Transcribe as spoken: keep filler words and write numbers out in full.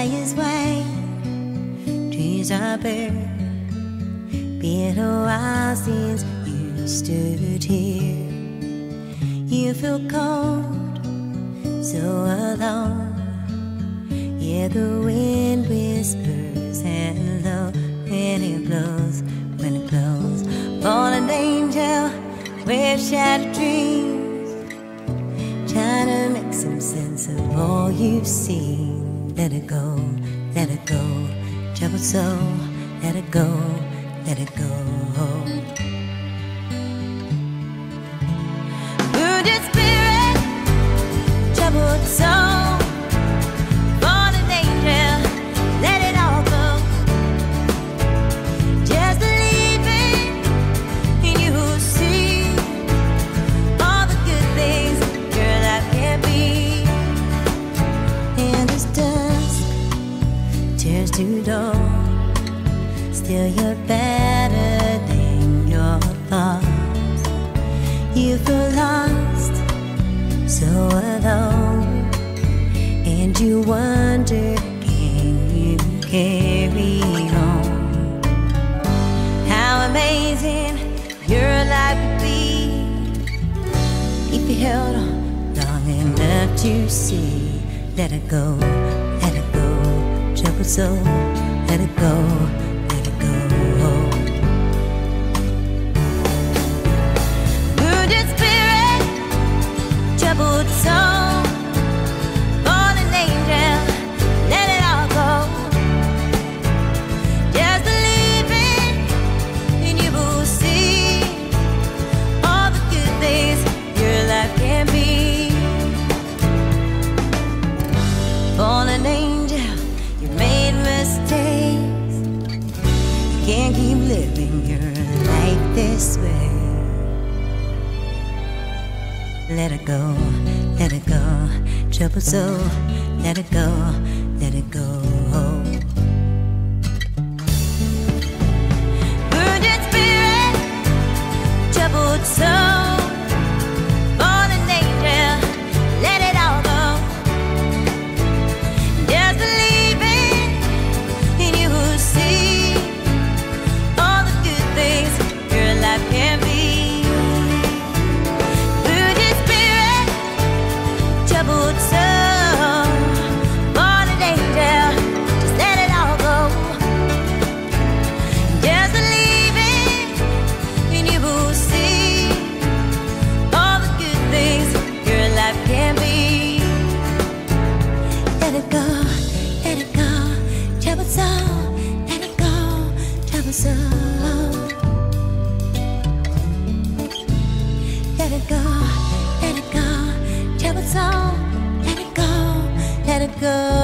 sky is white, trees are bare. Been a while since you stood here. You feel cold, so alone. Yeah, the wind whispers hello when it blows, when it blows. Fallen angel with shattered dreams, trying to make some sense of all you've seen. Let it go, let it go, troubled soul. Let it go, let it go. Wounded spirit, troubled soul, fallen angel, let it all go. Just believing in you who see all the good things your life can be. And as dusk turns to dawn, still you're better than your thoughts. You feel lost, so alone, and you wonder, can you carry on? How amazing your life would be if you held on long enough to see. Let it go, let it go, troubled soul. Let it go, let it go. Wounded spirit, troubled soul, fallen angel, let it all go. Just believing in you will see all the good things your life can be. Fallen angel, you made mistakes. You can't keep living your life this way. Let it go, let it go, troubled soul. Let it go, let it go. Wounded spirit, troubled soul, fallen angel, let it all go. Just believing in you who see all the good things your life can be. Wounded spirit, troubled soul, fallen angel, just let it all go. Just believing in you who see all the good things your life can be. Let it go, let it go, troubled soul. Let it go, troubled soul. Let it go, let it go, troubled soul. Let it go, let it go.